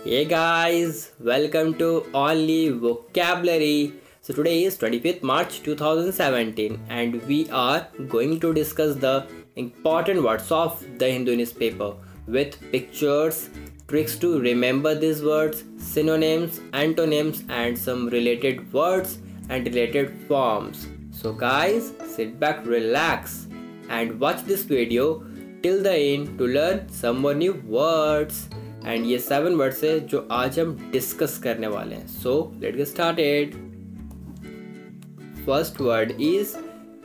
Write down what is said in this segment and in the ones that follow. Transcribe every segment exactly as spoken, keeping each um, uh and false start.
Hey guys, welcome to Only Vocabulary. So today is twenty-fifth March two thousand seventeen and we are going to discuss the important words of the Hindu newspaper with pictures, tricks to remember these words, synonyms, antonyms and some related words and related forms. So guys, sit back, relax and watch this video till the end to learn some more new words. And ये seven words है जो आज हम discuss करने वाले हैं. So let's get started. First word is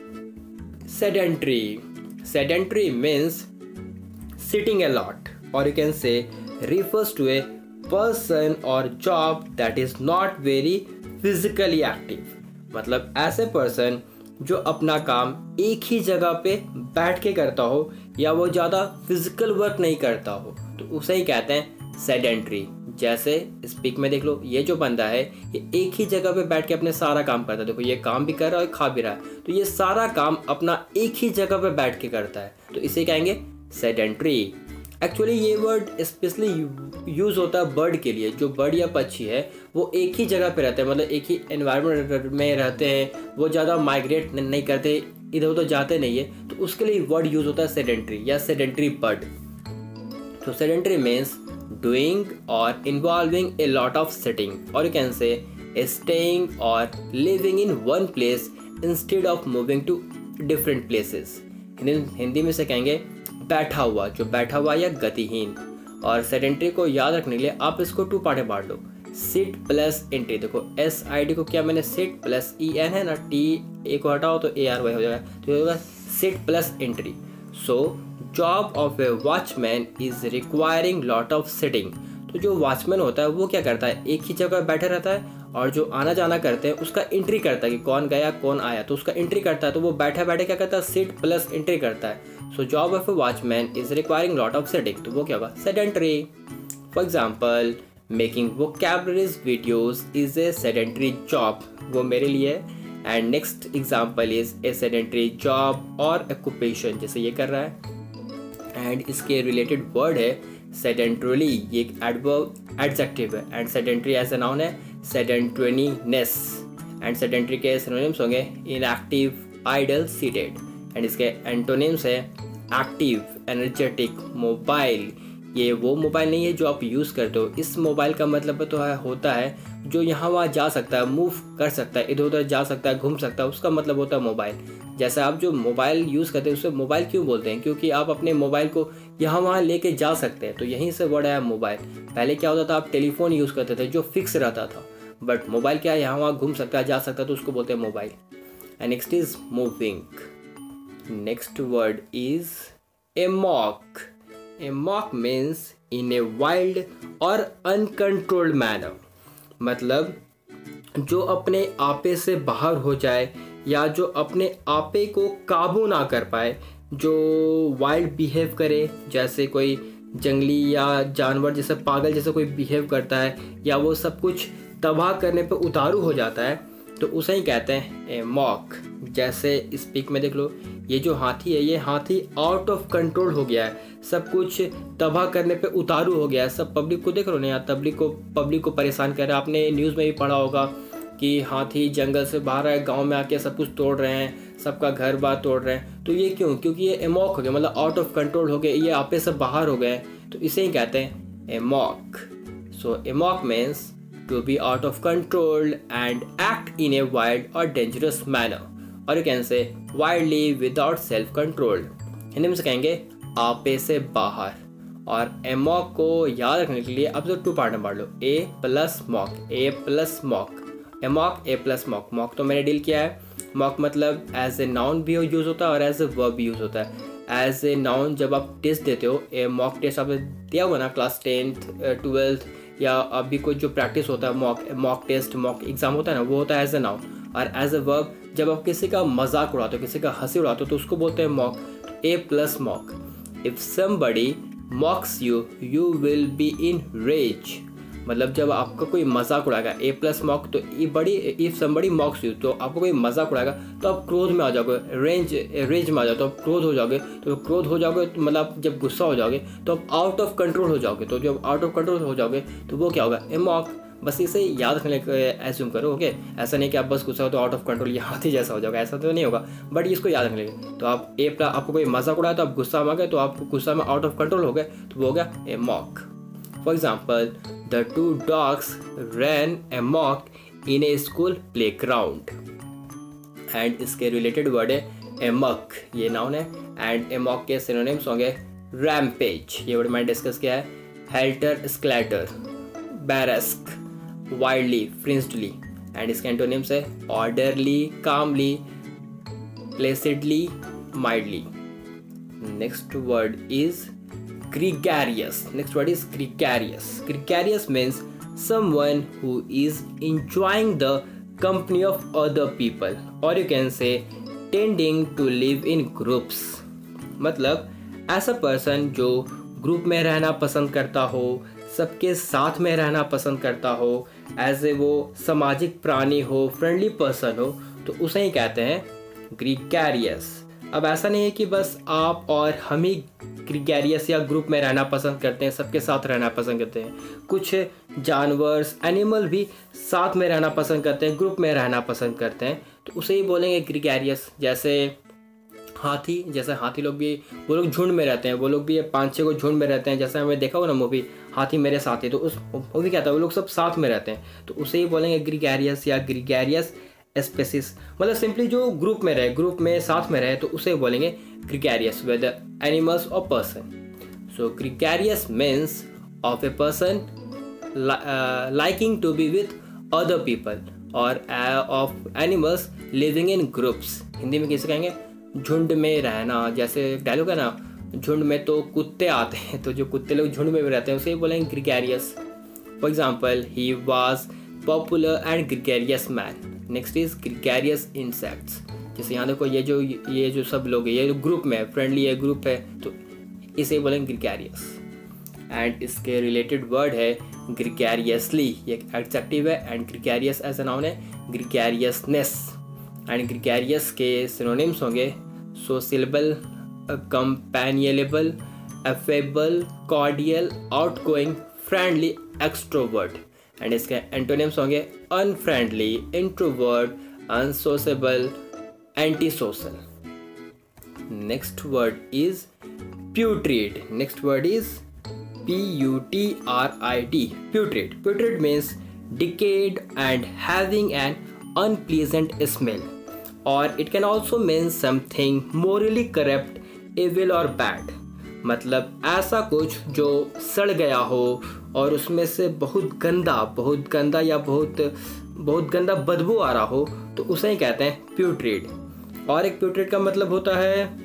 sedentary. Sedentary means sitting a lot, or you can say refers to a person or job that is not very physically active. मतलब ऐसे person जो अपना काम एक ही जगह पे बैठ के करता हो या वो ज़्यादा फिजिकल वर्क नहीं करता हो तो उसे ही कहते हैं सेडेंट्री. जैसे स्पीक में देख लो, ये जो बंदा है ये एक ही जगह पे बैठ के अपने सारा काम करता है. देखो ये काम भी कर रहा है और खा भी रहा है, तो ये सारा काम अपना एक ही जगह पे बैठ के करता है, तो इसे कहेंगे सेडेंट्री. एक्चुअली ये वर्ड स्पेशली यूज़ होता है बर्ड के लिए. जो बर्ड या पक्षी है वो एक ही जगह पे रहते हैं, मतलब एक ही एनवायरनमेंट में रहते हैं, वो ज़्यादा माइग्रेट नहीं करते, इधर उधर जाते नहीं है, तो उसके लिए वर्ड यूज़ होता है सेडेंट्री या सेडेंट्री बर्ड. तो सेडेंट्री मीन्स डूइंग और involving a lot of sitting, और यू कैन से स्टेइंग और living in one place instead of moving to different places. Hindi में से कहेंगे बैठा हुआ, जो बैठा हुआ या गतिहीन. और सेडेंट्री को याद रखने के लिए आप इसको टू पार्ट में बांट लो. Sit plus entry. देखो एस आई डी को क्या मैंने सिट प्लस ई एन है ना, टी ए को हटाओ तो ए आर वाई हो जाएगा, तो ये होगा sit plus entry. So job of a watchman is requiring lot of sitting. तो जो वॉचमैन होता है वो क्या करता है, एक ही जगह बैठा रहता है, और जो आना जाना करते हैं उसका एंट्री करता है कि कौन गया कौन आया, तो उसका एंट्री करता है. तो वो बैठे बैठे क्या करता है, सिट प्लस एंट्री करता है. So job of a watchman is requiring lot of sitting, तो वो क्या होगा, sedentary. For example making vocabularies videos is a sedentary job, वो मेरे लिए है. And next example is a sedentary job और ऑक्यूपेशन, जैसे ये कर रहा है. एंड इसके रिलेटेड वर्ड है सेडेंट्रली, ये एक एडवर्ब एडजेक्टिव है. And sedentary as a noun है सेडेंट्रीनेस. एंड सेडेंट्री के सिनोनिम्स होंगे इनएक्टिव, आइडल, सीटेड. एंड इसके एंटोनिम्स है एक्टिव, एनर्जेटिक, मोबाइल. ये वो मोबाइल नहीं है जो आप यूज़ करते हो. इस मोबाइल का मतलब तो है होता है जो यहाँ वहाँ जा सकता है, मूव कर सकता है, इधर उधर जा सकता है, घूम सकता है, उसका मतलब होता है मोबाइल. जैसे आप जो मोबाइल यूज़ करते हैं उसे मोबाइल क्यों बोलते हैं, क्योंकि आप अपने मोबाइल को यहाँ वहाँ लेके जा सकते हैं, तो यहीं से वर्ड आया मोबाइल. पहले क्या होता था, आप टेलीफोन यूज़ करते थे जो फिक्स रहता था, बट मोबाइल क्या है, यहाँ वहाँ घूम सकता है, जा सकता है, तो उसको बोलते हैं mobile. And next is moving. Next word is amok. Amok means in a wild और uncontrolled manner. मतलब जो अपने आपे से बाहर हो जाए या जो अपने आपे को काबू ना कर पाए, जो वाइल्ड बिहेव करे, जैसे कोई जंगली या जानवर जैसे पागल जैसे कोई बिहेव करता है, या वो सब कुछ तबाह करने पे उतारू हो जाता है, तो उसे ही कहते हैं amok. जैसे स्पीक में देख लो, ये जो हाथी है ये हाथी आउट ऑफ कंट्रोल हो गया है, सब कुछ तबाह करने पे उतारू हो गया है. सब पब्लिक को देख लो ना यार, पब्लिक को पब्लिक को परेशान कर रहा है. आपने न्यूज़ में भी पढ़ा होगा कि हाथी जंगल से बाहर आए, गांव में आके सब कुछ तोड़ रहे हैं, सबका घर बार तोड़ रहे हैं. तो ये क्यों, क्योंकि ये एमॉक हो गया, मतलब आउट ऑफ कंट्रोल हो गए, ये आपे से बाहर हो गए, तो इसे ही कहते हैं amok. So amok means to be out of control and act in a wild or dangerous manner, or you can say wildly without self control. Hindi में से कहेंगे आपे से बाहर. और एमॉक को याद रखने के लिए अब तो टू पार्ट में बांट लो, a plus mock, a plus mock, amok, a plus mock. Mock तो मैंने डील किया है. मॉक मतलब एज ए नाउन भी यूज़ होता है और एज ए वर्ब भी यूज़ होता है. एज ए नाउन जब आप टेस्ट देते हो, ए मॉक टेस्ट आपने दिया हुआ ना क्लास टेंथ ट्वेल्थ या अभी कोई जो प्रैक्टिस होता है, mock mock test mock exam होता है ना, वो होता है एज ए नाउन. और एज ए वर्ब जब आप किसी का मजाक उड़ाते हो, किसी का हंसी उड़ाते हो, तो उसको बोलते हैं mock. A plus mock. If somebody mocks you you will be in rage. मतलब जब आपका कोई मजाक उड़ाएगा, ए प्लस मॉक, तो ये बड़ी इफ समबडी मॉक्स यू, तो आपको कोई मजाक उड़ाएगा तो आप क्रोध में आ जाओगे, रेंज रेंज में आ जाओ तो आप क्रोध हो जाओगे। तो क्रोध हो जाओगे तो मतलब जब गुस्सा हो जाओगे तो आप आउट ऑफ कंट्रोल हो जाओगे। तो जब आउट ऑफ कंट्रोल हो जाओगे तो वो क्या होगा, ए मॉक। बस इसे याद रखने के एज्यूम करो, ओके। ऐसा नहीं कि आप बस गुस्सा हो तो आउट ऑफ कंट्रोल ये हाथी जैसा हो जाएगा, ऐसा तो नहीं होगा, बट इसको याद रखने लगे। तो आप ए प्लस, आपको कोई मजाक उड़ाया तो आप गुस्सा में आ गए, तो आप गुस्सा में आउट ऑफ कंट्रोल हो गए, तो वो हो गया amok. For example, the two dogs ran amok in a school playground. And इसके रिलेटेड वर्ड है एमक, ये नाउन है। एंड एमक के सिनोनिम्स होंगे रैम्पेज, ये वर्ड मैंने डिस्कस किया है, helter skelter, berserk, wildly, frenziedly. And इसके एंटोनिम्स है orderly, calmly, placidly, mildly. Next word is gregarious. Next word is gregarious. Gregarious means someone who is enjoying the company of other people, or you can say tending to live in groups. मतलब ऐसा person जो group में रहना पसंद करता हो, सबके साथ में रहना पसंद करता हो, एज ए वो सामाजिक प्राणी हो, फ्रेंडली पर्सन हो, तो उसे ही कहते हैं ग्रीगैरियस। अब ऐसा नहीं है कि बस आप और हम ही ग्रीगैरियस या ग्रुप में रहना पसंद करते हैं, सबके साथ रहना पसंद करते हैं। कुछ जानवर्स, एनिमल भी साथ में रहना पसंद करते हैं, ग्रुप में रहना पसंद करते हैं, तो उसे ही बोलेंगे ग्रीगैरियस। जैसे हाथी, जैसे हाथी लोग भी, वो लोग झुंड में रहते हैं, वो लोग भी पाँच छः को झुंड में रहते हैं। जैसे हमें देखा हो ना मूवी हाथी मेरे साथी, तो उस मूवी क्या था, वो लोग सब साथ में रहते हैं, तो उसे ही बोलेंगे ग्रीगैरियस या ग्रीगैरियस स्पेसिस। मतलब सिंपली जो ग्रुप में रहे, ग्रुप में साथ में रहे, तो उसे बोलेंगे ग्रीगैरियस, वेदर एनिमल्स और person. So gregarious means of a person liking to be with other people, और of animals living in groups. Hindi में कैसे कहेंगे, झुंड में रहना। जैसे डायलॉग है ना, झुंड में तो कुत्ते आते हैं, तो जो कुत्ते लोग झुंड में भी रहते हैं उसे बोलेंगे gregarious. For example, he was popular and gregarious man. Next is gregarious insects. जैसे यहाँ देखो, ये जो ये जो सब लोग हैं, ये जो ग्रुप में फ्रेंडली है, ग्रुप है, तो इसे बोलेंगे ग्रीगैरियस। एंड इसके रिलेटेड वर्ड है ग्रीगैरियसली, ये एक एडजेक्टिव है, and gregarious as a noun है ग्रीगैरियसनेस। एंड ग्रीगैरियस के सिनोनिम्स होंगे sociable, companionable, affable, cordial, outgoing, friendly, extrovert. And इसके एंटोनिम्स होंगे unfriendly, introvert, unsociable, antisocial. Next word is putrid. Next word is P U T R I D, putrid. Putrid means decayed and having an unpleasant smell, or it can also mean something morally corrupt, evil or bad. मतलब ऐसा कुछ जो सड़ गया हो और उसमें से बहुत गंदा बहुत गंदा या बहुत बहुत गंदा बदबू आ रहा हो, तो उसे ही कहते हैं प्यूट्रिड। और एक प्यूट्रिड का मतलब होता है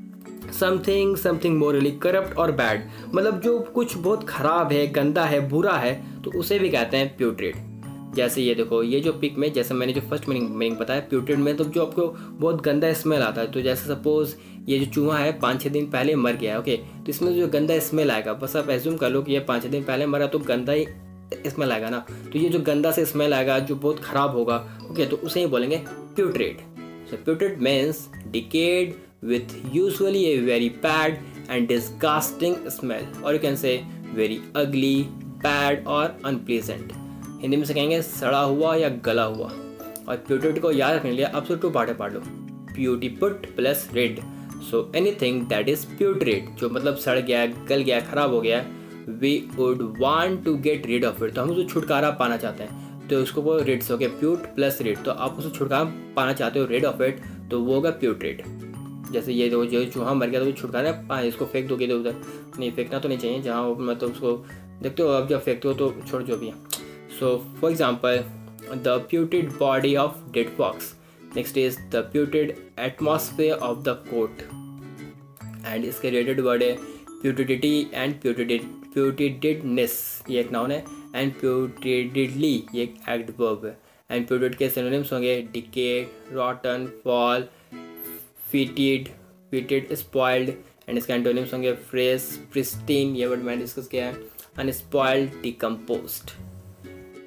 समथिंग समथिंग मोरली करप्ट और बैड, मतलब जो कुछ बहुत खराब है, गंदा है, बुरा है, तो उसे भी कहते हैं प्यूट्रिड। जैसे ये देखो, ये जो पिक में, जैसे मैंने जो फर्स्ट मीनिंग मीनिंग बताया प्यूट्रिड में, तो जो आपको बहुत गंदा स्मेल आता है। तो जैसे सपोज ये जो चूहा है पाँच छः दिन पहले मर गया है, ओके, तो इसमें जो गंदा स्मेल आएगा, बस आप एज्यूम कर लो कि ये पाँच छः दिन पहले मरा, तो गंदा ही स्मेल आएगा ना। तो ये जो गंदा से स्मेल आएगा, जो बहुत खराब होगा, ओके, तो उसे ही बोलेंगे putrid. So putrid means decayed with usually a very bad and disgusting smell, or you can say very ugly, bad or unpleasant. Hindi में से कहेंगे सड़ा हुआ या गला हुआ। और प्यूट्रिड को याद रखने के लिए आप सिर्फ टू पार्ट पढ़ लो, प्यूटिपुट plus rid. So anything that is putrid, जो मतलब सड़ गया, गल गया, खराब हो गया, we would want to get rid of it, तो हम उसे छुटकारा पाना चाहते हैं, तो उसको वो रिड से, ओके, प्यूट प्लस रिड, तो आप उसे छुटकारा पाना चाहते हो, रिड ऑफ इट, तो वो होगा प्यूट्रिड। जैसे ये देखो, जो चूहा मर गया तो वो छुटकारा है, इसको फेंक दोगे इधर उधर, नहीं फेंकना तो नहीं चाहिए, जहाँ मतलब उसको देखते हो, अब जब फेंकते हो तो छोड़ जो भी है। So for example, the putrid body of dead fox. Next is the putrid atmosphere of the court. And इसके रिलेटेड वर्ड है प्यूटिडिटी एंड प्यूटिडिड प्यूटिडिडनेस, ये एक नाउन है, एंड प्यूटिडिडली ये एक एडवर्ब है। एंड प्यूटिड के सिनोनिम्स होंगे decayed, rotten, foul, fetid, fetid, spoiled. And इसके एंटोनिम्स होंगे फ्रेश, प्रिस्टीन, ये वर्ड मैंने डिस्कस किया है, unspoiled, decomposed.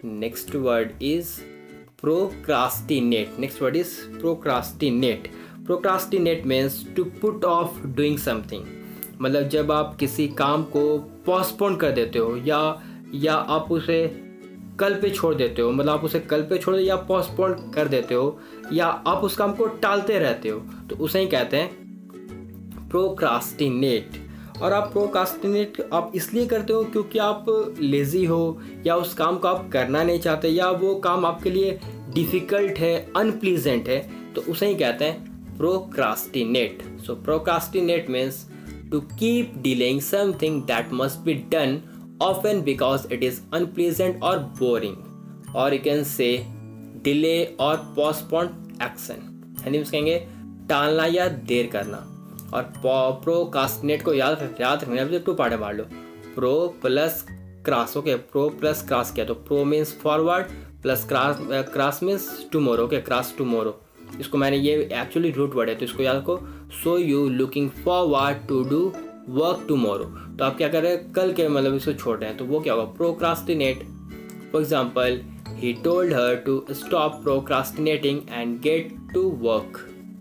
next word is procrastinate. Next word is procrastinate. Procrastinate means to put off doing something. मतलब जब आप किसी काम को पोस्टपोन कर देते हो या या आप उसे कल पे छोड़ देते हो, मतलब आप उसे कल पे छोड़ या पोस्टपोन कर देते हो या आप उस काम को टालते रहते हो, तो उसे ही कहते हैं प्रोक्रास्टिनेट। और आप प्रोक्रास्टिनेट आप इसलिए करते हो क्योंकि आप लेज़ी हो या उस काम को आप करना नहीं चाहते या वो काम आपके लिए डिफ़िकल्ट है, अनप्लीजेंट है, तो उसे ही कहते हैं procrastinate. So procrastinate means to keep delaying something that must be done often because it is unpleasant or boring, or you can say delay or postpone action। Hindi में कहेंगे टालना या देर करना। और प्रोक्रास्टिनेट को याद याद रखना, टू पार्ट मार लो, pro plus cras. Okay, pro plus cras क्या, तो pro means forward plus cras cras means tomorrow. Okay, cras tomorrow, इसको मैंने ये एक्चुअली रूट वर्ड है तो इसको याद रखो। So you looking forward to do work tomorrow, तो आप क्या कर रहे हैं, कल के मतलब इसको छोड़ रहे हैं, तो वो क्या होगा, procrastinate. For example, he told her to stop procrastinating and get to work.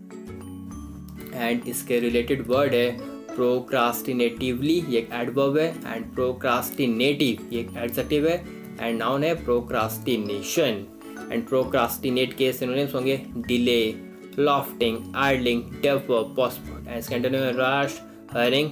And इसके रिलेटेड वर्ड है प्रोक्रास्टिनेटिवली, ये एक एडवर्ब है, एंड प्रोक्रास्टिनेटिव ये एक एडजेक्टिव है, एंड नाउन है प्रोक्रास्टिनेशन। एंड प्रोक्रास्टिनेट के सिनोनिम्स होंगे delay, loafing, idling, defer, postpone. And इसके antonym rush, hurrying,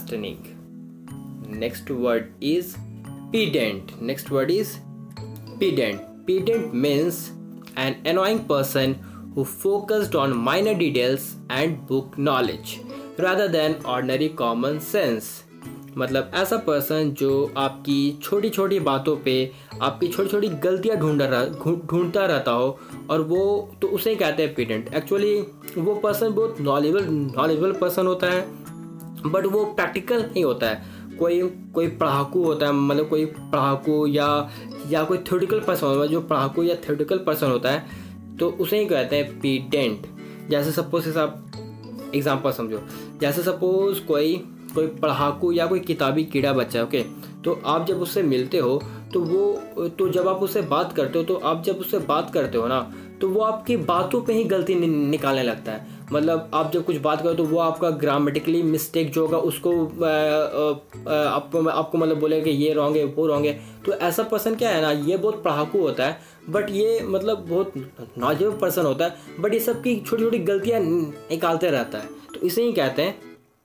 hastening। Next word is pedant। Next word is pedant। pedant means an annoying person who focused on minor details and book knowledge rather than ordinary common sense। मतलब ऐसा person जो आपकी छोटी छोटी बातों पे आपकी छोटी छोटी गलतियां ढूंढ रहा ढूंढता रहता हो, और वो तो उसे कहते हैं pedant। एक्चुअली वो पर्सन बहुत नॉलेजेबल नॉलेजेबल पर्सन होता है, बट वो प्रैक्टिकल नहीं होता है। कोई कोई पढ़ाकू होता है, मतलब कोई पढ़ाकू या या कोई थ्योरेटिकल पर्सन होता है, जो पढ़ाकू या थ्योरेटिकल पर्सन होता है, तो उसे ही कहते हैं pedant। जैसे सपोज आप एग्जांपल समझो, जैसे सपोज कोई कोई पढ़ाकू या कोई किताबी कीड़ा बच्चा है, ओके, तो आप जब उससे मिलते हो तो वो तो जब आप उससे बात करते हो तो आप जब उससे बात करते हो ना, तो वो आपकी बातों पे ही गलती नि, निकालने लगता है। मतलब आप जब कुछ बात करो तो वो आपका ग्रामेटिकली मिस्टेक जो होगा उसको आ, आ, आ, आपको आपको मतलब बोलेगा कि ये रॉन्ग है, वो रॉन्ग है। तो ऐसा पर्सन क्या है ना, ये बहुत पढ़ाकू होता है, बट ये मतलब बहुत नॉलेजेबल पर्सन होता है, बट ये सब की छोटी छोटी गलतियाँ निकालते रहता है, तो इसे ही कहते हैं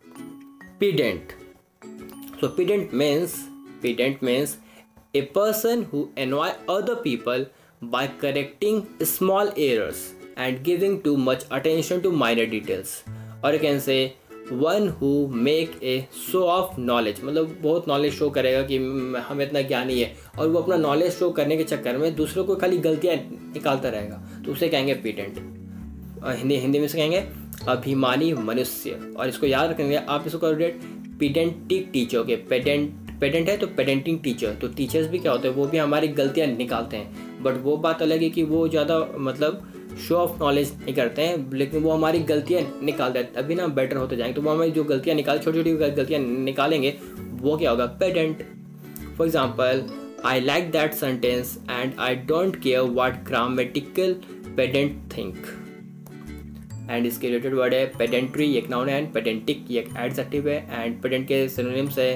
pedant। So pedant means pedant means a person who annoy other people by correcting small errors and giving too much attention to minor details, or you can say one who make a show of knowledge। मतलब बहुत knowledge show करेगा कि हमें इतना ज्ञानी है, और वो अपना नॉलेज शो करने के चक्कर में दूसरों को खाली गलतियाँ निकालता रहेगा, तो उसे कहेंगे pedant। और हिंदी हिंदी में से कहेंगे अभिमानी मनुष्य। और इसको याद रखेंगे आप, इसको correct pedantic teacher. Okay, pedant pedant है तो पेडेंटिंग टीचर। तो टीचर्स भी क्या होते हैं, वो भी हमारी गलतियाँ निकालते हैं, बट वो बात अलग है कि वो ज़्यादा मतलब शो ऑफ नॉलेज नहीं करते हैं, लेकिन वो हमारी गलतियाँ निकालते हैं, तभी ना बेटर होते जाएंगे। तो वो हमारी जो गलतियाँ निकाल छोटी छोटी गलतियाँ निकालेंगे, वो क्या होगा, pedant. For example, I like that sentence and I don't care what grammatical pedant think. And इसके रिलेटेड वर्ड है पेडेंट्री, एक नाउन है, एंड पेडेंटिक ये एक एडजेक्टिव है। एंड पेडेंट के सिनोनिम्स है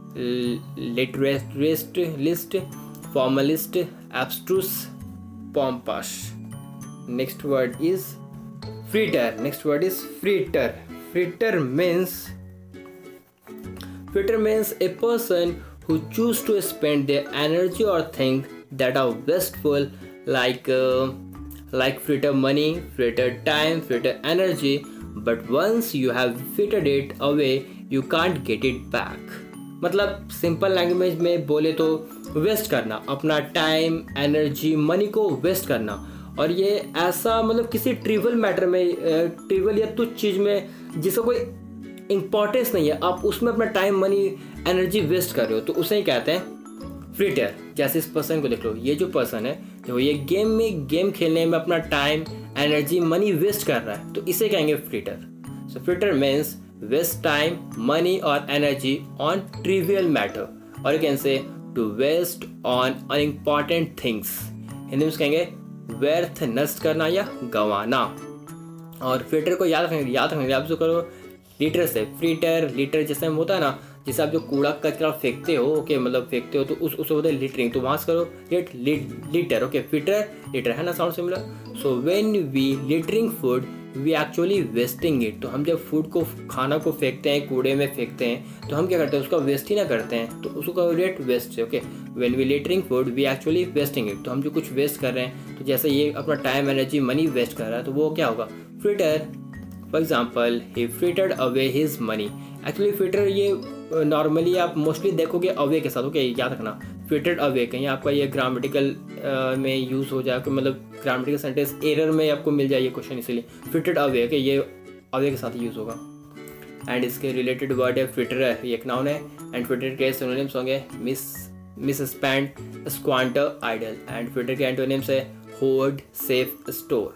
literalist, list, formalist, abstruse, pompous. Next word is fritter. Next word is fritter. Fritter means fritter means a person who choose to spend their energy or things that are wasteful, like uh, like fritter money, fritter time, fritter energy, but once you have frittered it away you can't get it back। मतलब simple language में बोले तो waste करना, अपना time, energy, money को waste करना। और ये ऐसा मतलब किसी ट्रिवियल मैटर में, ट्रिवियल या तुच्छ चीज़ में जिसका कोई इंपॉर्टेंस नहीं है, आप उसमें अपना टाइम, मनी, एनर्जी वेस्ट कर रहे हो, तो उसे ही कहते हैं फ्रीटर। जैसे इस पर्सन को देख लो, ये जो पर्सन है जो ये गेम में गेम खेलने में अपना टाइम, एनर्जी, मनी वेस्ट कर रहा है, तो इसे कहेंगे fritter. So fritter means waste time, money और एनर्जी ऑन ट्रिवियल मैटर, और you can say to waste on unimportant things. Hindi में कहेंगे व्यर्थ नष्ट करना या गंवाना। और फिल्टर को याद रखेंगे याद रखेंगे आप जो करो लीटर से, फ्रीटर लीटर जैसे में होता है ना, जैसे आप जो कूड़ा कचरा फेंकते हो, ओके मतलब फेंकते हो तो उस उसको बोलते हैं लिटरिंग, तो वहाँ से करो lit litter, okay filter litter है ना, sound similar. So when we littering food we actually wasting it. तो हम जब फूड को, खाना को फेंकते हैं, कूड़े में फेंकते हैं, तो हम क्या करते हैं उसका वेस्ट ही ना करते हैं, तो उसको रेट वेस्ट है। Okay when we littering food we actually wasting it. तो हम जो कुछ वेस्ट कर रहे हैं, तो जैसे ये अपना टाइम एनर्जी मनी वेस्ट कर रहा है, तो वो क्या होगा fritter. For example he frittered away his money. Actually fritter ये नॉर्मली आप मोस्टली देखोगे अवे के साथ, ओके याद रखना फ्रिटर्ड अवे, कहीं आपका ये ग्रामेटिकल में यूज़ हो जाए, मतलब ग्रामेटिकल सेंटेंस एरर में आपको मिल जाए ये क्वेश्चन, इसीलिए फ्रिटर्ड अवे, ओके ये अवे के साथ यूज़ होगा। एंड इसके रिलेटेड वर्ड है फ्रिटरर, ये एक नाउन है। एंड फ्रिटर के सिनोनिम्स होंगे miss misspend, squander, idle. And fritter के एंटोनिम्स है hoard, save, store.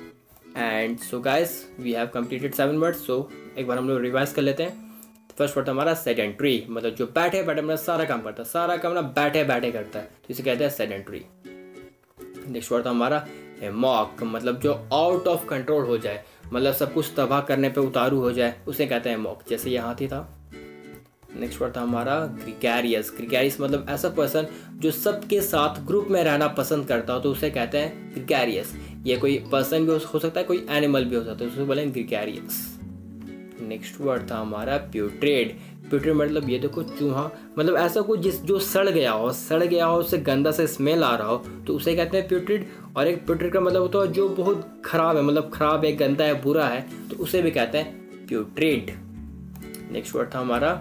And so guys we have completed seven words. So एक बार हम लोग रिवाइज कर लेते हैं। फर्स्ट वर्ड हमारा सेडेंट्री, मतलब जो बैठे बैठे मतलब सारा काम करता है, सारा काम ना बैठे बैठे करता है, तो इसे कहते हैं सेडेंट्री। नेक्स्ट वर्ड हमारा है मॉक, मतलब जो आउट ऑफ कंट्रोल हो जाए, मतलब सब कुछ तबाह करने पे उतारू हो जाए, उसे कहते हैं मॉक, जैसे ये हाथी था। नेक्स्ट वर्ड था हमारा ग्रिगैरियस। ग्रिगैरियस मतलब ऐसा पर्सन जो सबके साथ ग्रुप में रहना पसंद करता हो, तो उसे कहते हैं ग्रिगैरियस। ये कोई पर्सन भी हो सकता है, कोई एनिमल भी हो सकता है, उसे बोलेंगे ग्रिगैरियस। नेक्स्ट वर्ड था हमारा प्यूट्रेड। प्यूट्रेड मतलब ये देखो चूहा, मतलब ऐसा कुछ जिस जो सड़ गया हो, सड़ गया हो, उससे गंदा से स्मेल आ रहा हो, तो उसे कहते हैं प्यूट्रेड। और एक प्यूट्रेड का मतलब होता है जो बहुत खराब है, मतलब खराब है, गंदा है, बुरा है, तो उसे भी कहते हैं प्यूट्रेड। नेक्स्ट वर्ड था हमारा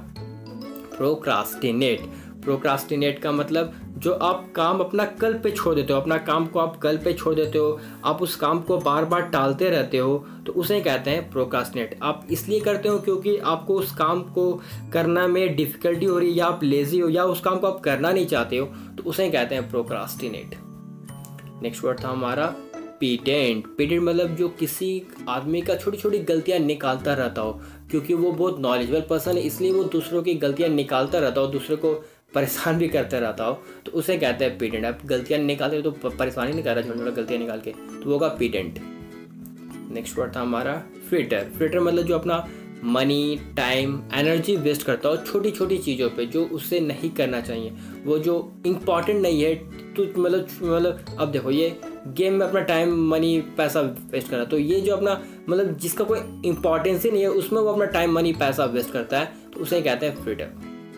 प्रोक्रास्टिनेट। प्रोक्रास्टिनेट का मतलब जो आप काम अपना कल पे छोड़ देते हो, अपना काम को आप कल पे छोड़ देते हो, आप उस काम को बार बार टालते रहते हो, तो उसे कहते हैं प्रोक्रास्टिनेट। आप इसलिए करते हो क्योंकि आपको उस काम को करना में डिफिकल्टी हो रही है, या आप लेजी हो, या उस काम को आप करना नहीं चाहते हो, तो उसे कहते हैं प्रोक्रास्टिनेट। नेक्स्ट वर्ड था हमारा पीटेंट। पीटेंट मतलब जो किसी आदमी का छोटी छोटी गलतियां निकालता रहता हो, क्योंकि वो बहुत नॉलेजेबल पर्सन है, इसलिए वो दूसरों की गलतियां निकालता रहता हो, दूसरे को परेशान भी करता रहता हो, तो उसे कहते हैं पीटेंट। आप गलतियां निकालते हो तो परेशानी नहीं कर रहा छोटी छोटी गलतियां निकाल के, तो वो होगा पीटेंट। नेक्स्ट वर्ड था हमारा फ्रिटर। फ्रिटर मतलब जो अपना मनी, टाइम, एनर्जी वेस्ट करता हो छोटी छोटी चीज़ों पे जो उससे नहीं करना चाहिए, वो जो इम्पॉर्टेंट नहीं है, तो मतलब मतलब अब देखो ये गेम में अपना टाइम, मनी, पैसा वेस्ट कर रहा है, तो ये जो अपना मतलब जिसका कोई इंपॉर्टेंस ही नहीं है, उसमें वो अपना टाइम, मनी, पैसा वेस्ट करता है, तो उसे कहते हैं फ्रिटर।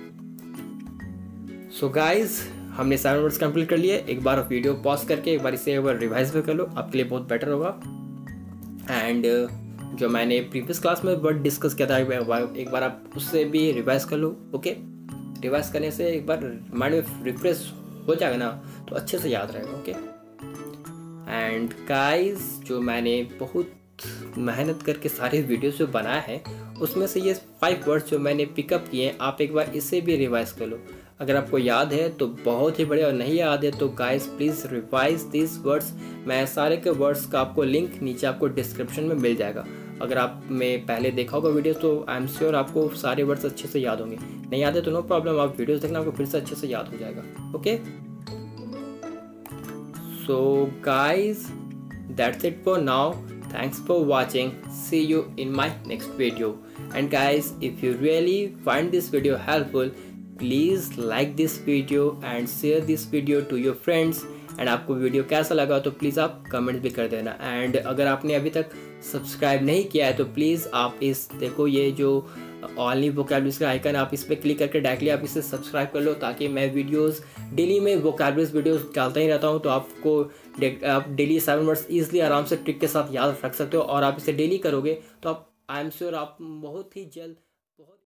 सो गाइज हमने सेवन वर्ड्स कंप्लीट कर लिए। एक बार वीडियो पॉज करके एक बार इसे एक बार रिवाइज भी कर लो, आपके लिए बहुत बेटर होगा। एंड जो मैंने प्रीवियस क्लास में वर्ड डिस्कस किया था, एक बार आप उससे भी रिवाइज कर लो। ओके रिवाइज करने से एक बार माइंड में रिफ्रेश हो जाएगा ना, तो अच्छे से याद रहेगा। ओके एंड गाइस जो मैंने बहुत मेहनत करके सारे वीडियोस जो बनाया है, उसमें से ये फाइव वर्ड्स जो मैंने पिकअप किए हैं, आप एक बार इसे भी रिवाइज कर लो। अगर आपको याद है तो बहुत ही बढ़िया, और नहीं याद है तो guys please revise this words. मैं सारे के वर्ड्स का आपको लिंक नीचे आपको डिस्क्रिप्शन में मिल जाएगा। अगर आप में पहले देखा होगा वीडियोस, तो आई एम श्योर आपको सारे वर्ड्स अच्छे से याद होंगे। नहीं याद है तो नो प्रॉब्लम, आप वीडियोस देखना, आपको फिर से अच्छे से याद हो जाएगा। Okay so guys that's it for now. Thanks for watching. See you in my next video. And guys, if you really find this video helpful, please like this video and share this video to your friends. And आपको video कैसा लगा तो please आप comment भी कर देना। And अगर आपने अभी तक सब्सक्राइब नहीं किया है तो प्लीज़ आप इस देखो ये जो ऑल न्यू वोकैबुलरीज का आइकन, आप इस पर क्लिक करके डायरेक्टली आप इसे सब्सक्राइब कर लो, ताकि मैं वीडियोस डेली में वोकैबुलरीज वीडियोस डालता ही रहता हूँ। तो आपको आप डेली सेवन वर्ड्स ईजिली आराम से ट्रिक के साथ याद रख सकते हो, और आप इसे डेली करोगे तो आप आई एम श्योर आप बहुत ही जल्द बहुत